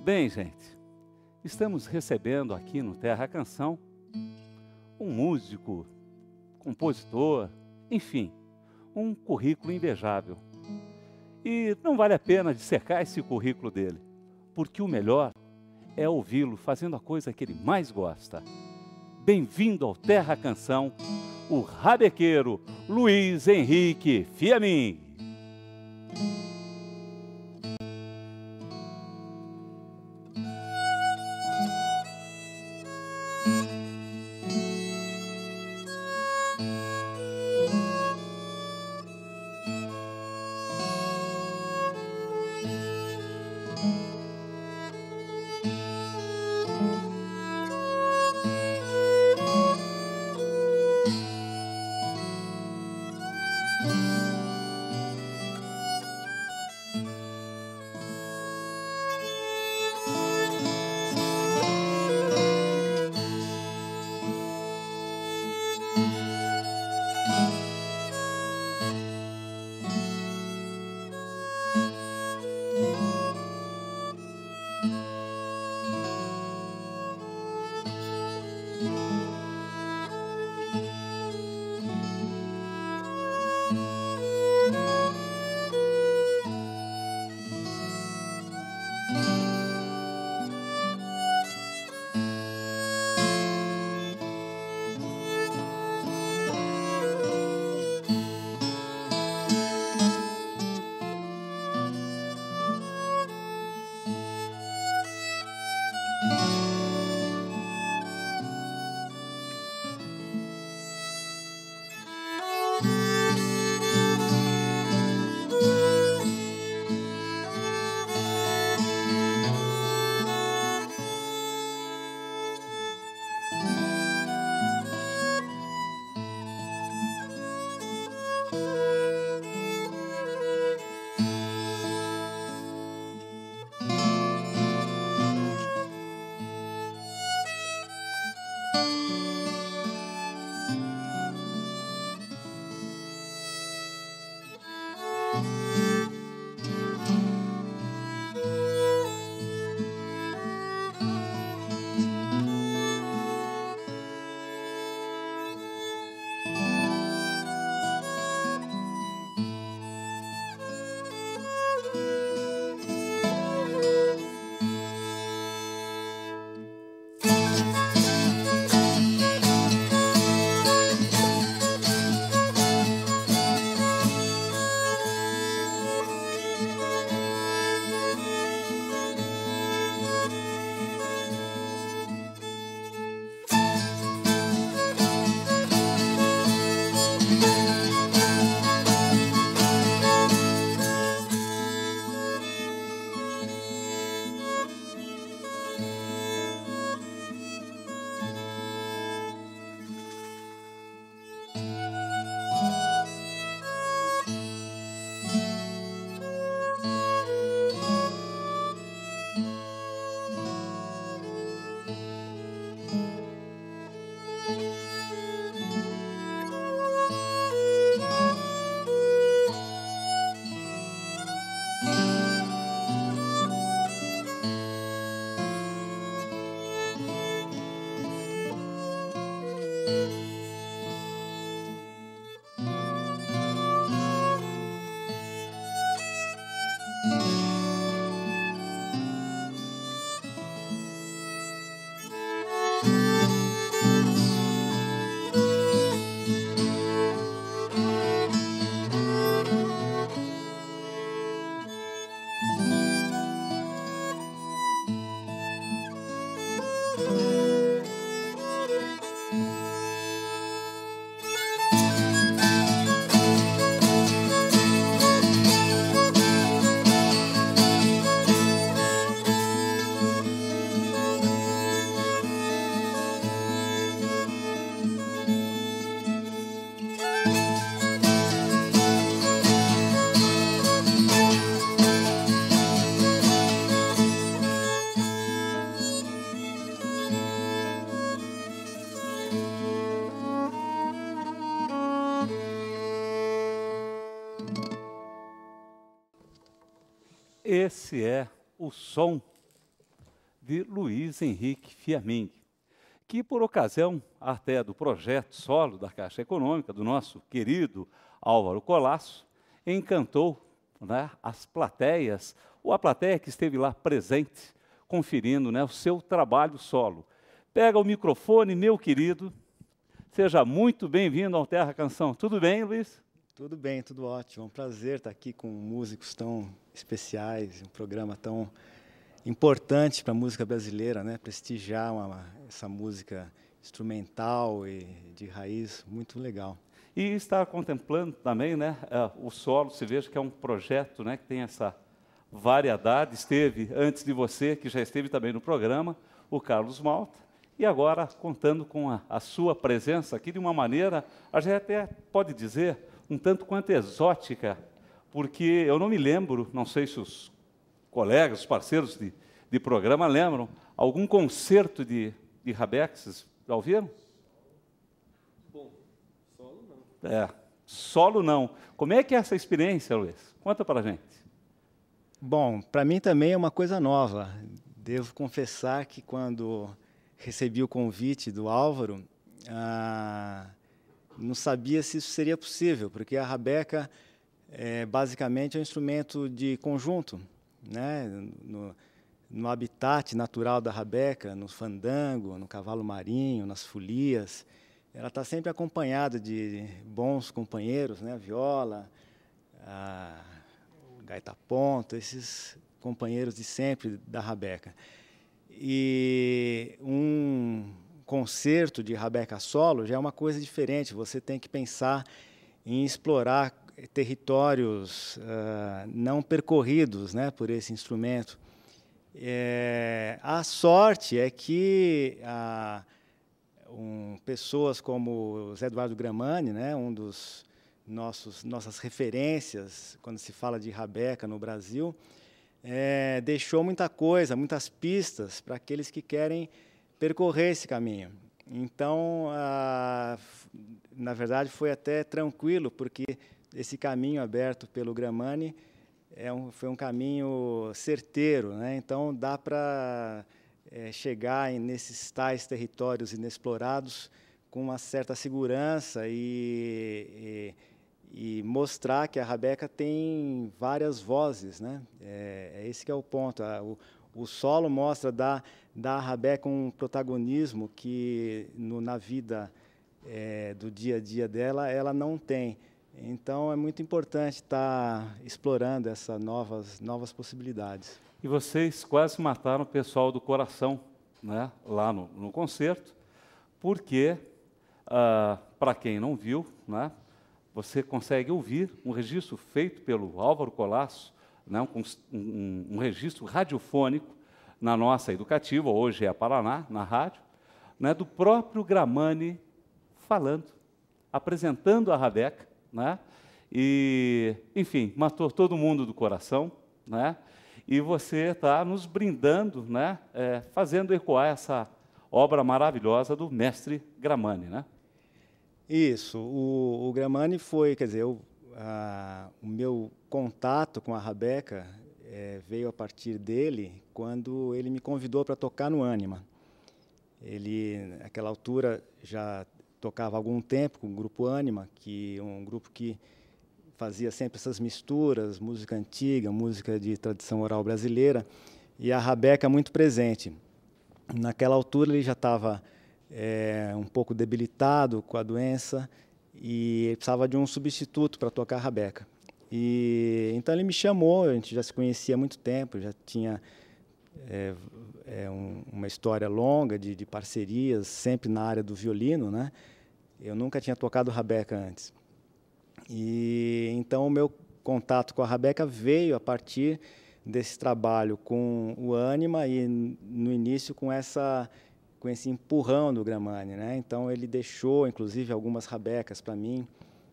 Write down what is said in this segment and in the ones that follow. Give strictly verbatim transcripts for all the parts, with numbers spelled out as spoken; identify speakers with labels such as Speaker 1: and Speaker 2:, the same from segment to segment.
Speaker 1: Bem, gente, estamos recebendo aqui no Terra Canção um músico, compositor, enfim, um currículo invejável. E não vale a pena dissecar esse currículo dele, porque o melhor é ouvi-lo fazendo a coisa que ele mais gosta. Bem-vindo ao Terra Canção, o rabequeiro Luiz Henrique Fiamin. Esse é o som de Luiz Henrique Fiaming, que por ocasião até do projeto solo da Caixa Econômica, do nosso querido Álvaro Colasso, encantou, né, as plateias, ou a plateia que esteve lá presente, conferindo, né, o seu trabalho solo. Pega o microfone, meu querido, seja muito bem-vindo ao Terra Canção. Tudo bem, Luiz?
Speaker 2: Tudo bem, tudo ótimo. É um prazer estar aqui com músicos tão especiais, um programa tão importante para a música brasileira, né? Prestigiar uma, essa música instrumental e de raiz, muito legal.
Speaker 1: E estar contemplando também, né, o solo, se veja que é um projeto, né, que tem essa variedade. Esteve antes de você, que já esteve também no programa, o Carlos Malta, e agora contando com a, a sua presença aqui de uma maneira, a gente até pode dizer, um tanto quanto exótica, porque eu não me lembro, não sei se os colegas, os parceiros de, de programa lembram, algum concerto de, de Rabeca, vocês já ouviram?
Speaker 3: Bom, solo não.
Speaker 1: É, solo não. Como é que é essa experiência, Luiz? Conta para a gente.
Speaker 2: Bom, para mim também é uma coisa nova. Devo confessar que quando recebi o convite do Álvaro, ah, não sabia se isso seria possível, porque a rabeca é, basicamente é um instrumento de conjunto, né? No, no habitat natural da rabeca, no fandango, no cavalo marinho, nas folias, ela está sempre acompanhada de bons companheiros, né? A viola, a gaita ponta, esses companheiros de sempre da rabeca. E um concerto de rabeca solo já é uma coisa diferente. Você tem que pensar em explorar territórios uh, não percorridos, né, por esse instrumento. É, a sorte é que uh, um, pessoas como o Zé Eduardo Gramani, né, um dos nossos nossas referências quando se fala de rabeca no Brasil, é, deixou muita coisa, muitas pistas para aqueles que querem percorrer esse caminho. Então, ah, na verdade, foi até tranquilo, porque esse caminho aberto pelo Gramani é um, foi um caminho certeiro, né? Então, dá para é, chegar em, nesses tais territórios inexplorados com uma certa segurança e, e, e mostrar que a rabeca tem várias vozes, né? É, é esse que é o ponto. A, o, o solo mostra da da rabeca um protagonismo que no, na vida é, do dia a dia dela ela não tem. Então é muito importante estar explorando essas novas novas possibilidades.
Speaker 1: E vocês quase mataram o pessoal do coração, né, lá no, no concerto, porque ah, para quem não viu, né, você consegue ouvir um registro feito pelo Álvaro Colasso, né, um, um, um registro radiofônico na nossa educativa, hoje é a Paraná, na rádio, né, do próprio Gramani falando, apresentando a rabeca, né, e, enfim, matou todo mundo do coração, né, e você está nos brindando, né, é, fazendo ecoar essa obra maravilhosa do mestre Gramani, né?
Speaker 2: Isso, o, o Gramani foi, quer dizer, eu, a, o meu contato com a rabeca É, veio a partir dele quando ele me convidou para tocar no Ânima. Ele, naquela altura, já tocava há algum tempo com o grupo Ânima, que é um grupo que fazia sempre essas misturas, música antiga, música de tradição oral brasileira, e a rabeca muito presente. Naquela altura ele já estava é, um pouco debilitado com a doença e ele precisava de um substituto para tocar a rabeca. E, então ele me chamou, a gente já se conhecia há muito tempo, já tinha é, é, um, uma história longa de, de parcerias, sempre na área do violino, né? Eu nunca tinha tocado rabeca antes. E então o meu contato com a rabeca veio a partir desse trabalho com o Ânima e no início com essa com esse empurrão do Gramani, né? Então ele deixou, inclusive, algumas rabecas para mim.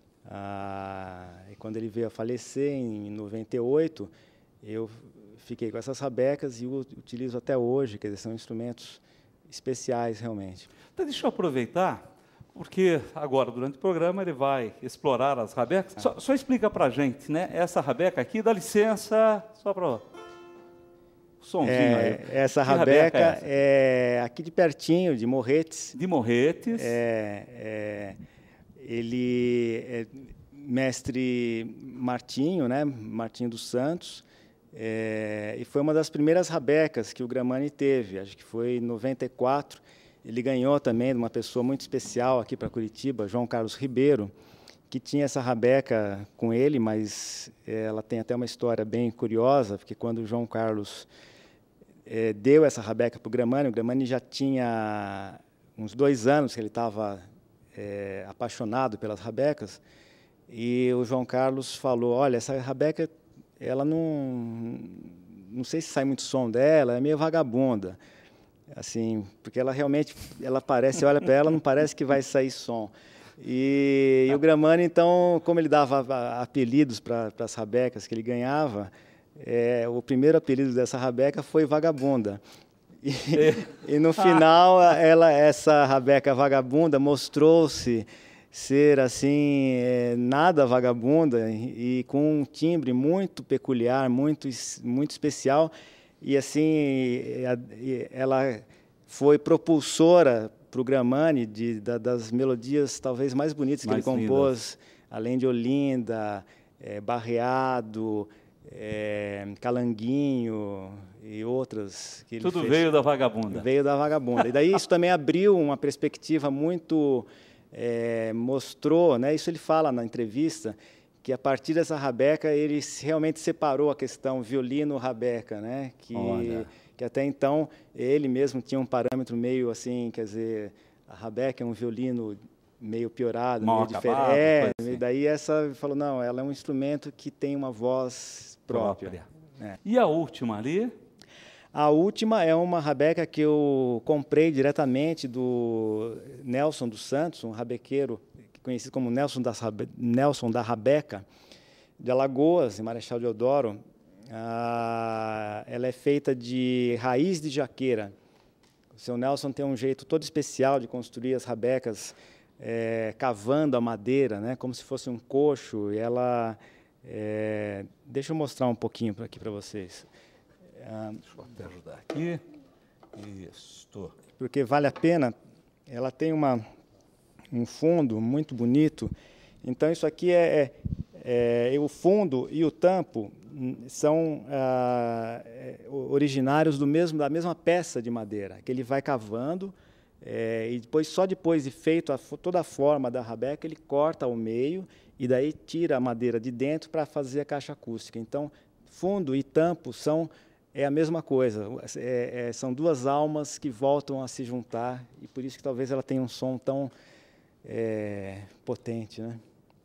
Speaker 2: Ah, e quando ele veio a falecer em noventa e oito, eu fiquei com essas rabecas e o utilizo até hoje, quer dizer, são instrumentos especiais realmente.
Speaker 1: Então deixa eu aproveitar, porque agora, durante o programa, ele vai explorar as rabecas. Ah. Só, só explica para a gente, né? Essa rabeca aqui, dá licença, só para Somzinho
Speaker 2: É,
Speaker 1: aí.
Speaker 2: essa
Speaker 1: Que
Speaker 2: rabeca,
Speaker 1: é essa?
Speaker 2: é aqui de pertinho, de Morretes.
Speaker 1: De Morretes.
Speaker 2: É, é, ele é mestre Martinho, né? Martinho dos Santos. É, e foi uma das primeiras rabecas que o Gramani teve. Acho que foi em noventa e quatro. Ele ganhou também de uma pessoa muito especial aqui para Curitiba, João Carlos Ribeiro, que tinha essa rabeca com ele, mas ela tem até uma história bem curiosa, porque quando o João Carlos é, deu essa rabeca para o Gramani, o Gramani já tinha uns dois anos que ele estava é, apaixonado pelas rabecas, e o João Carlos falou, olha, essa rabeca, ela não, não sei se sai muito som dela, é meio vagabunda, assim, porque ela realmente, ela parece, olha para ela, não parece que vai sair som. E, e o Gramani, então, como ele dava apelidos para as rabecas que ele ganhava, é, o primeiro apelido dessa rabeca foi Vagabunda. E, e no final, ela, essa rabeca vagabunda mostrou-se ser assim, é, nada vagabunda e, e com um timbre muito peculiar, muito, muito especial. E assim, ela foi propulsora para o Gramani de, da, das melodias talvez mais bonitas mais que ele compôs, lindas. Além de Olinda, é, Barreado, é, Calanguinho e outras. Que ele
Speaker 1: Tudo
Speaker 2: fez.
Speaker 1: Veio da Vagabunda.
Speaker 2: Veio da Vagabunda. E daí isso também abriu uma perspectiva muito... É, mostrou, né, isso ele fala na entrevista, que a partir dessa rabeca ele realmente separou a questão violino-rabeca, né, que... Olha. Que até então ele mesmo tinha um parâmetro meio assim, quer dizer, a rabeca é um violino meio piorado,
Speaker 1: mal
Speaker 2: meio
Speaker 1: acabado,
Speaker 2: diferente. É,
Speaker 1: assim.
Speaker 2: E daí essa falou, não, ela é um instrumento que tem uma voz própria. própria.
Speaker 1: É. E a última ali?
Speaker 2: A última é uma rabeca que eu comprei diretamente do Nelson dos Santos, um rabequeiro conhecido como Nelson da, Nelson da Rabeca, de Alagoas, em Marechal Deodoro. Ah, ela é feita de raiz de jaqueira. O seu Nelson tem um jeito todo especial de construir as rabecas, é, cavando a madeira, né, como se fosse um coxo. E ela, é, deixa eu mostrar um pouquinho aqui para vocês. Ah,
Speaker 1: deixa eu até ajudar aqui. Isso.
Speaker 2: Porque vale a pena. Ela tem uma, um fundo muito bonito. Então isso aqui é, é, é o fundo e o tampo são ah, originários do mesmo, da mesma peça de madeira, que ele vai cavando, é, e depois, só depois de feito a, toda a forma da rabeca, ele corta ao meio e daí tira a madeira de dentro para fazer a caixa acústica. Então, fundo e tampo são é a mesma coisa, é, é, são duas almas que voltam a se juntar, e por isso que talvez ela tenha um som tão é, potente, né?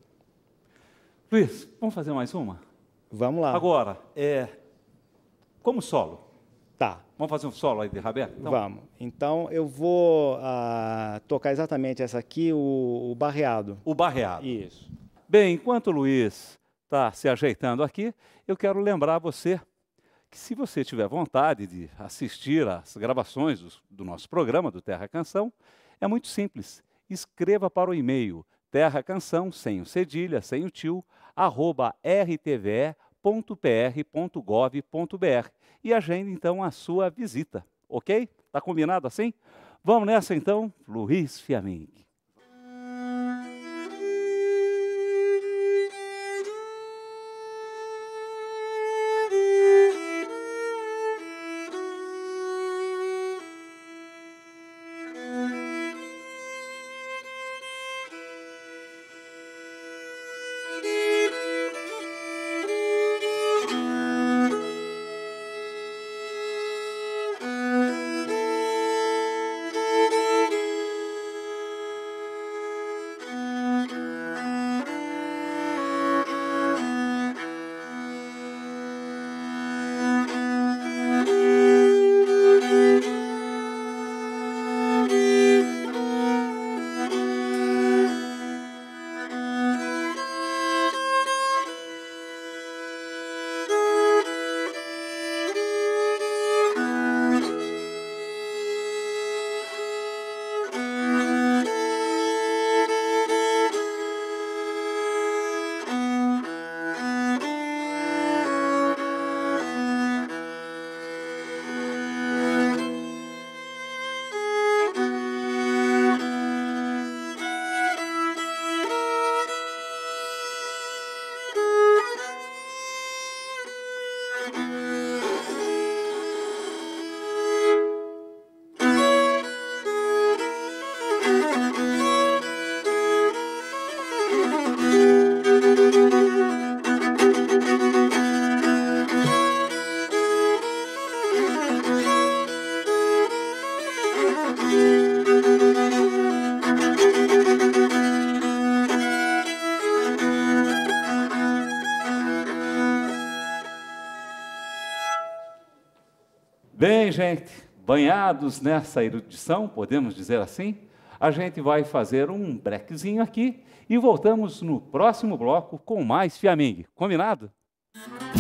Speaker 1: Luiz, vamos fazer mais uma?
Speaker 2: Vamos lá.
Speaker 1: Agora, é, como solo.
Speaker 2: Tá.
Speaker 1: Vamos fazer um solo aí de rabeca?
Speaker 2: Então? Vamos. Então, eu vou ah, tocar exatamente essa aqui, o, o barreado.
Speaker 1: O barreado.
Speaker 2: Isso.
Speaker 1: Bem, enquanto o Luiz está se ajeitando aqui, eu quero lembrar você que, se você tiver vontade de assistir às gravações do, do nosso programa, do Terra Canção, é muito simples. Escreva para o e-mail terra canção, sem o cedilha, sem o tio, arroba r t v e ponto p r ponto gov ponto b r e agende então a sua visita, ok? Tá combinado assim? Vamos nessa então, Luiz Fiaming. Bem, gente, banhados nessa erudição, podemos dizer assim, a gente vai fazer um brequezinho aqui e voltamos no próximo bloco com mais Fiamingue. Combinado?